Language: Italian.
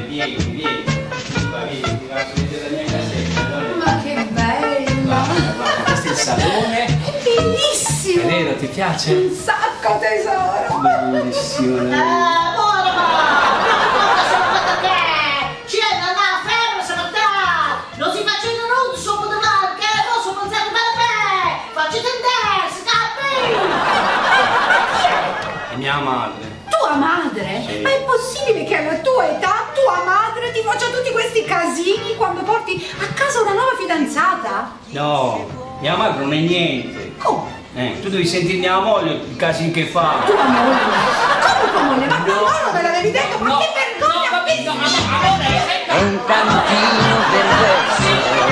vieni, vieni. Vieni, ti faccio vedere la mia casetta. Ma che bella! Guarda, questo è il salone. È bellissimo! È vero, ti piace? Un sacco, tesoro! Bellissimo. È mia madre. Tua madre? Sì. Ma è possibile che alla tua età tua madre ti faccia tutti questi casini quando porti a casa una nuova fidanzata? No, mia madre non è niente. Come? Tu devi sentire mia moglie i casini che fa. Tua moglie? Ma come tua moglie? Ma tua moglie me l'avevi detto? Ma che vergogna! È un cantino del verso